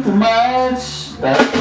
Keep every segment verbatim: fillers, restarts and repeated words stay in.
too much. That's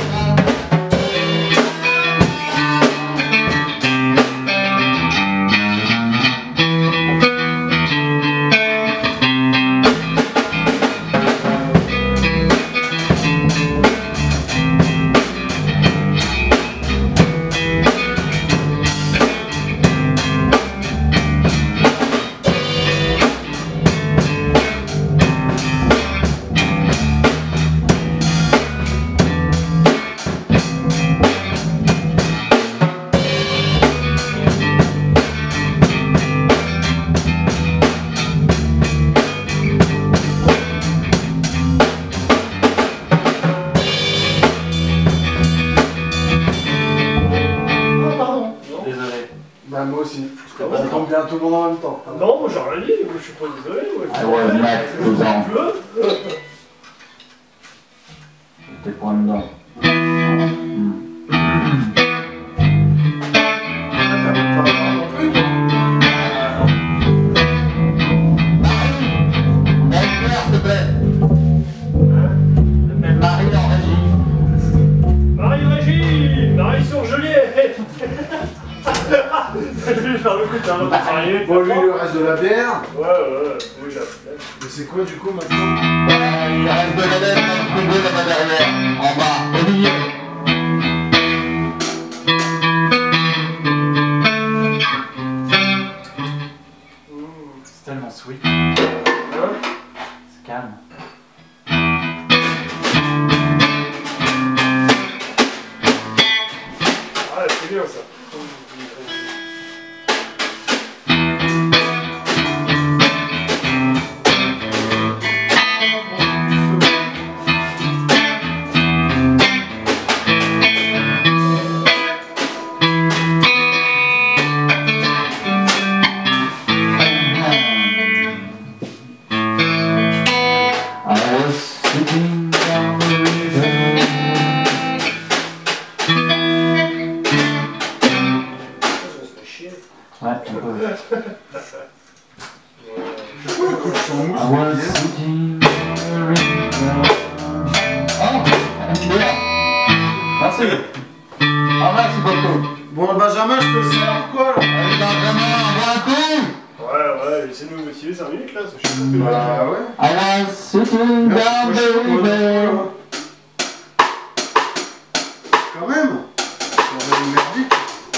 Bah moi aussi. Ah bon, ça tombe bien tout le monde en même temps. Non, moi j'ai rien dit, moi, je suis pas désolé. I was next to them. T'es point dedans. Marie en régie. Marie-Régie, Marie surgelée. Je vais faire le coup d'un autre marié. Bon, lui, le reste de la bière. Ouais, ouais, oui, j'ai. Mais c'est quoi du coup maintenant? Il reste de la laine dans le frigo là-bas derrière, en bas, au milieu. C'est tellement sweet. Hein? C'est calme. Ah, c'est bien ça. Ouais, un peu. Pourquoi le coup de son mousse? I was sitting Oh, une bière. Merci. Ah, merci beaucoup. Bon, Benjamin, je te sers quoi là? Allez, Benjamin, on boit un coup. Ouais, ouais, laissez-nous motiver cinq minutes là, ça je suis pas Bah ouais. I was sitting down the river. Quand même. On va une merdique.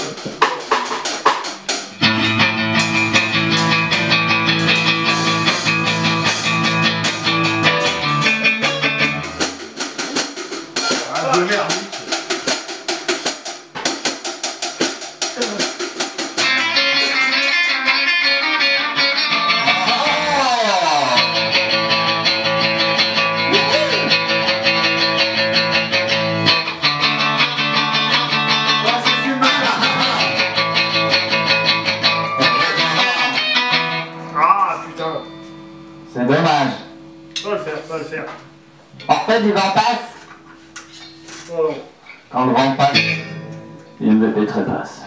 Ah, de merdique. Ah putain. C'est dommage. Ça va le faire, ça va le faire. En fait, du vent passe. Oh non. Quand le vent passe, il me fait très basse.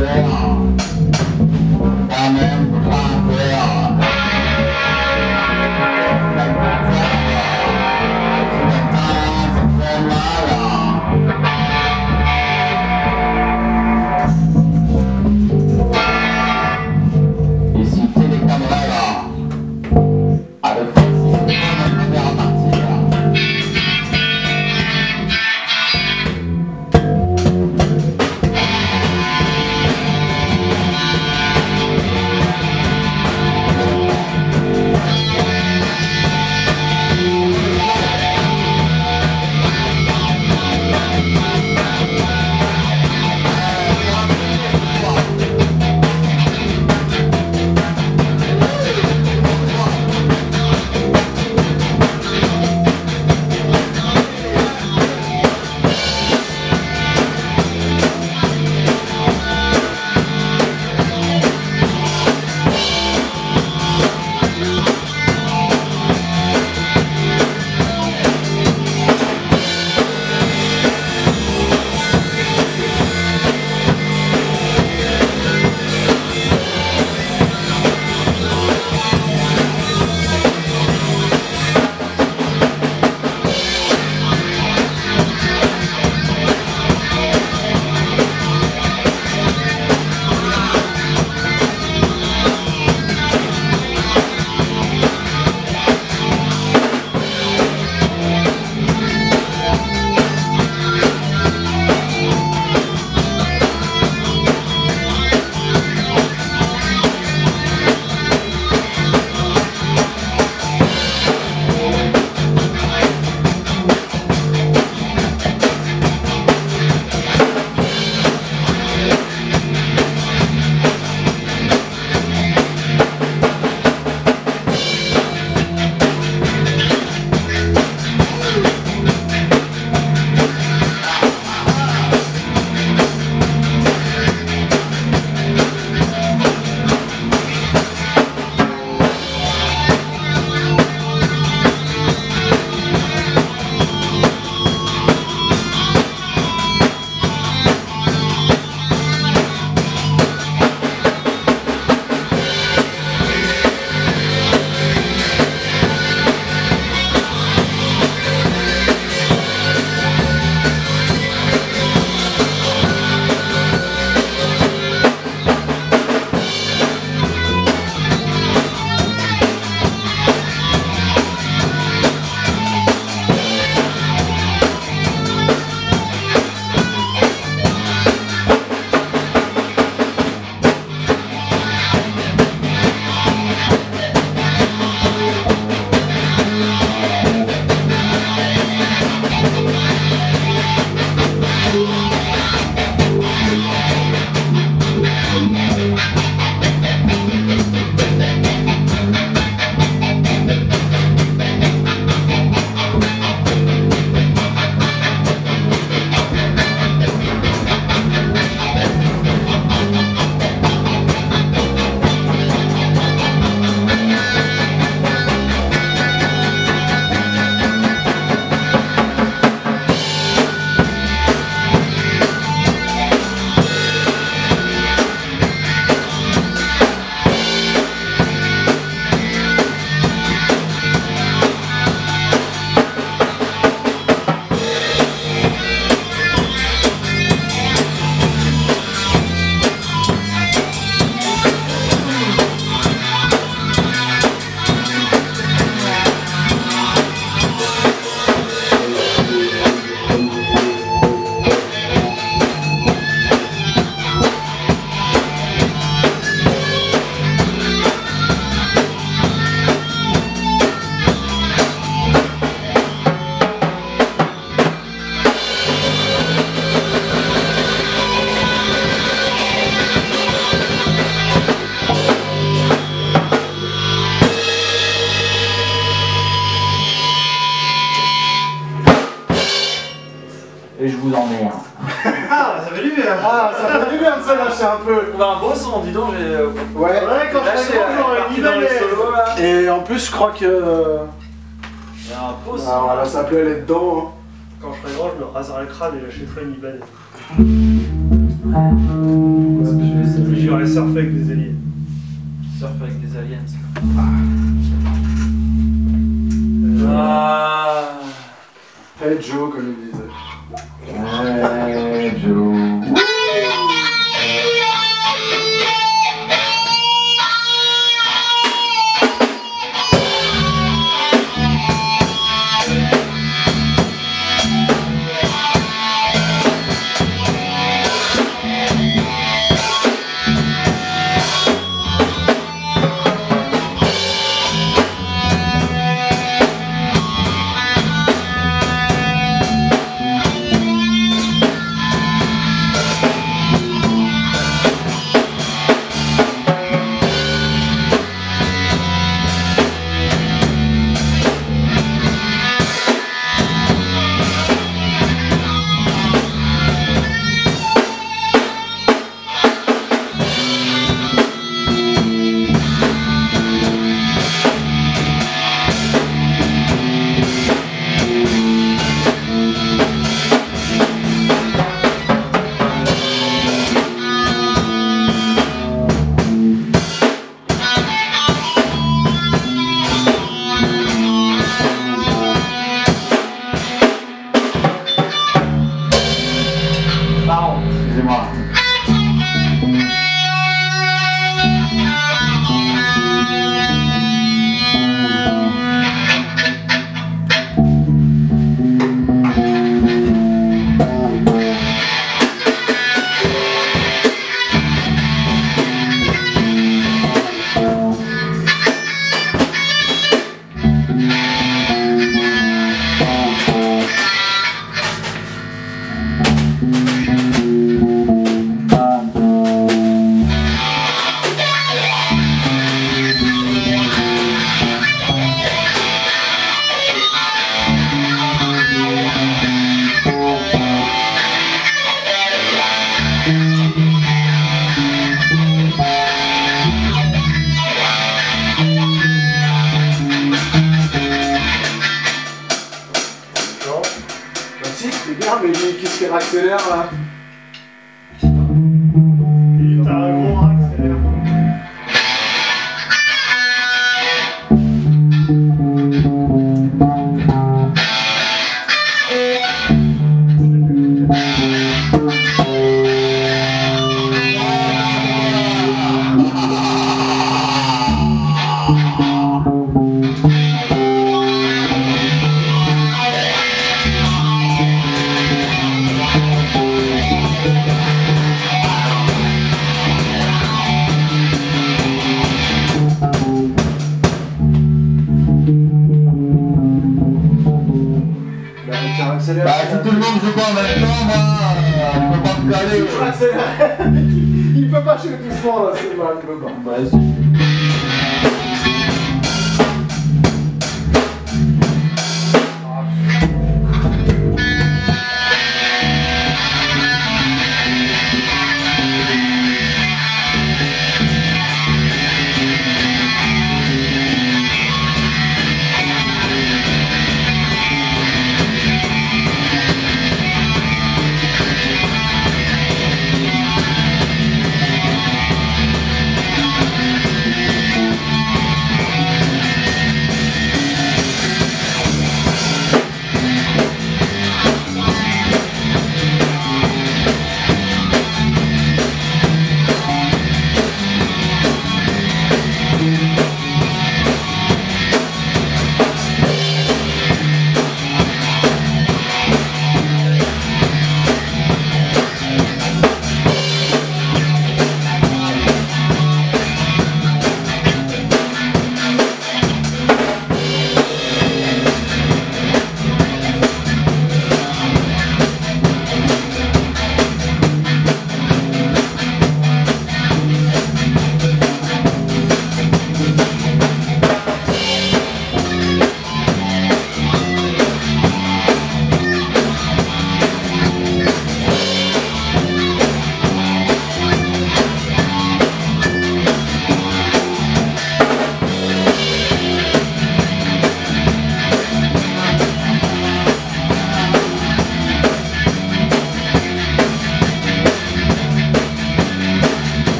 cher, quand même pas faire. Ça fait mal. Et si t'es les caméras, avec toi, c'est on va repartir. et je vous emmerde. Ah, ça fait du bien. Ah, ça fait du bien de se lâcher un peu. On a un beau son, dis donc, j'ai. euh, Ouais. Ouais, quand je lâché, serai grand, j'aurai parti une dans les idée. solos là. Et en plus, je crois que. Il y a un beau son. Ah, voilà, ça peut aller dedans. Quand je serai grand, je me raserai le crâne et lâcherai une Ibanez. Hein. surfer avec des aliens. Surf avec des aliens. Euh, Ah. Hey Joe, comme il disait. Hey Joe. Excusez-moi. Bah si, c'est bien, mais qu'est-ce qu'elle accélère là? T'as un gros accélère. Bah tiens, accélère. Bah si tout le monde joue pas en même temps, moi, euh, je peux pas me caler. Il accélère. Il peut pas jouer doucement là, c'est mal, il peut pas. Bah si.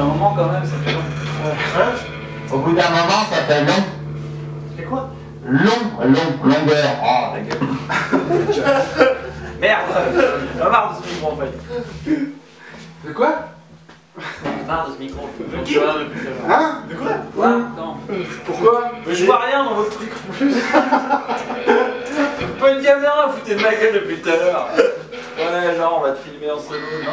moment quand même, ça fait long. Hein? Au bout d'un moment, ça fait long. C'est quoi? Long, long, longueur. Oh, la gueule. Merde. J'en ai marre de ce micro en fait. De quoi? J'en ai marre de ce micro. Je me vois depuis tout à l'heure. Hein? De quoi? Quoi? Non. Pourquoi? Mais je vois rien dans votre truc en plus. Pas une caméra, foutez de ma gueule depuis tout à l'heure. Ouais, genre on va te filmer en solo, non?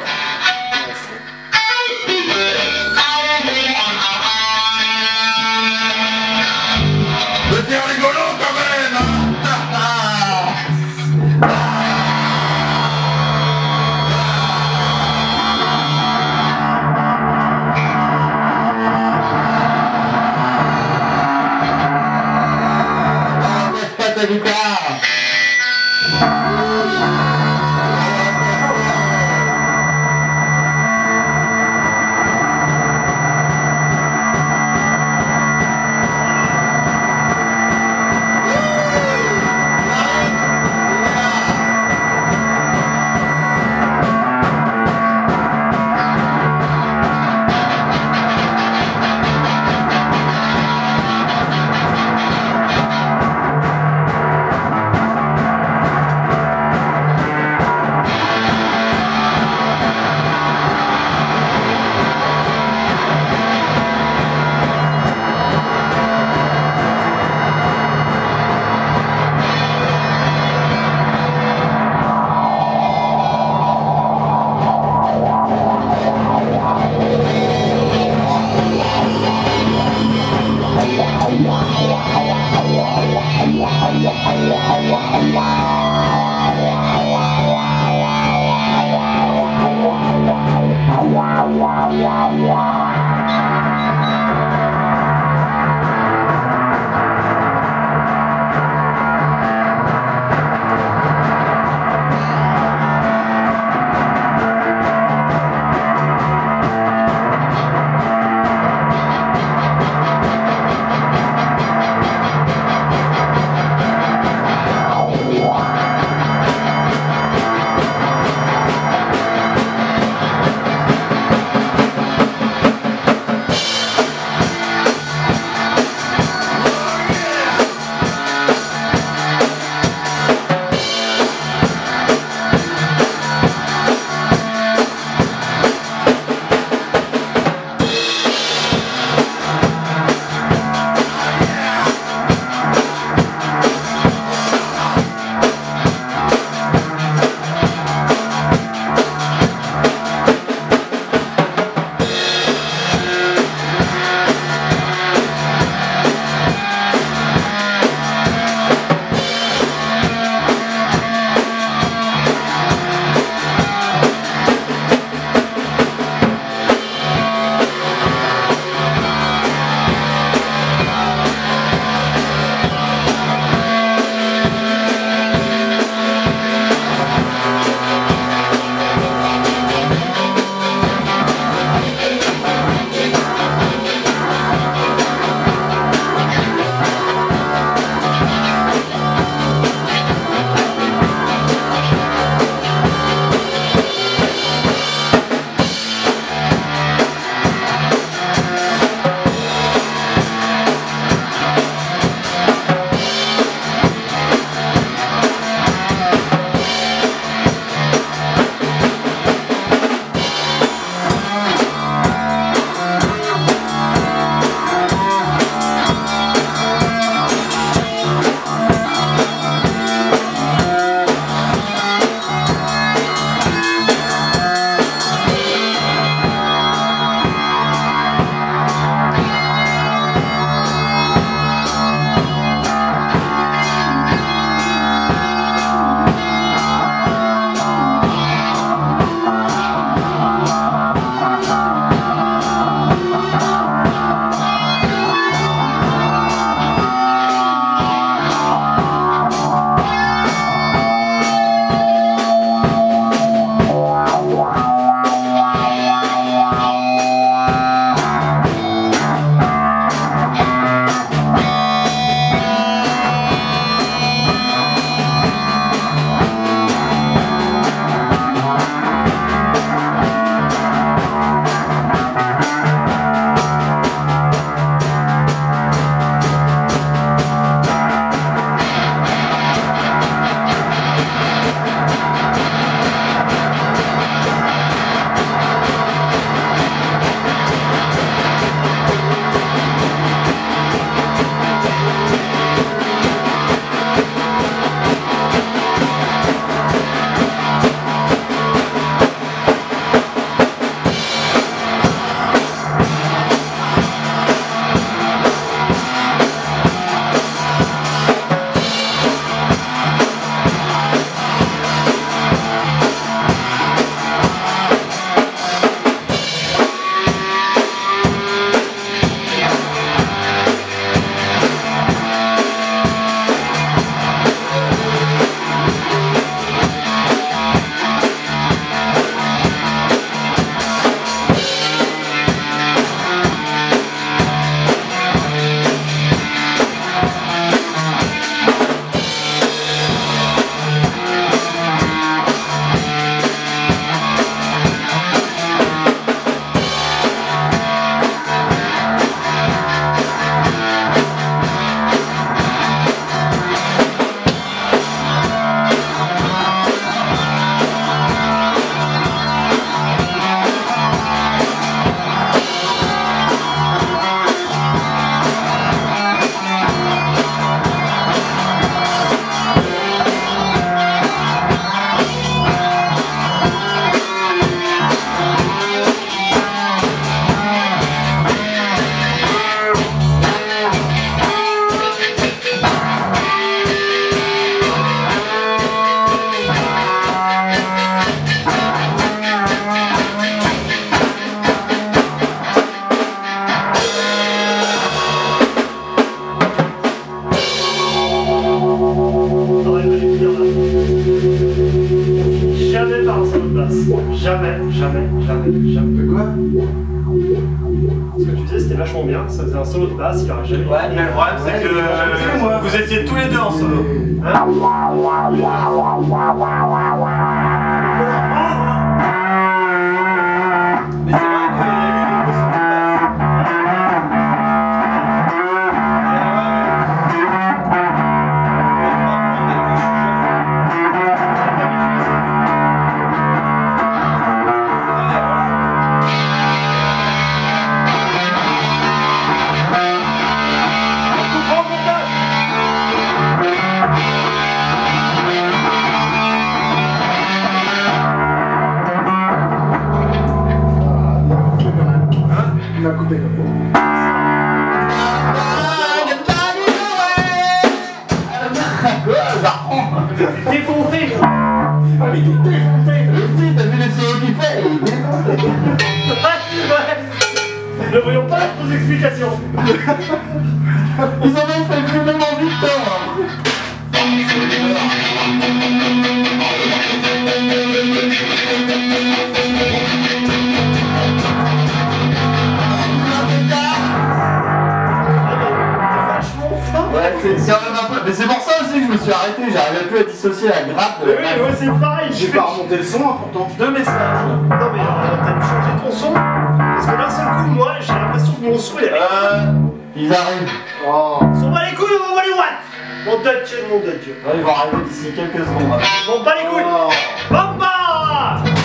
Mais c'est rigolo quand même, hein. Ah, laisse pas ta guitare. c'était vachement bien, ça faisait un solo de basse, il aurait jamais. Ouais, mais le problème c'est que euh, vous étiez tous les deux en solo. Hein? Mais c'est vrai qu'il y a eu des solo de Il m'a coupé comme Défoncé! Ah, mais il est défoncé. T'as vu le C O qu'il fait? Ne voyons pas vos explications! Ils en ont fait plus même en Victor. Ouais, c'est c'est quand même un peu. Mais c'est pour ça aussi que je me suis arrêté, j'arrivais plus à dissocier la grappe de Mais la oui, grappe. moi c'est pareil! J'ai pas remonté le son, hein, pourtant. deux messages. Non mais euh, t'as dû changer ton son parce que d'un seul coup moi j'ai l'impression que mon son il est Euh. Ils arrivent. Oh. on bat les couilles on va les watts. Mon Dutch, mon Dutch. Ouais, ils vont arriver d'ici quelques secondes. On bat les couilles. Oh. Bamba.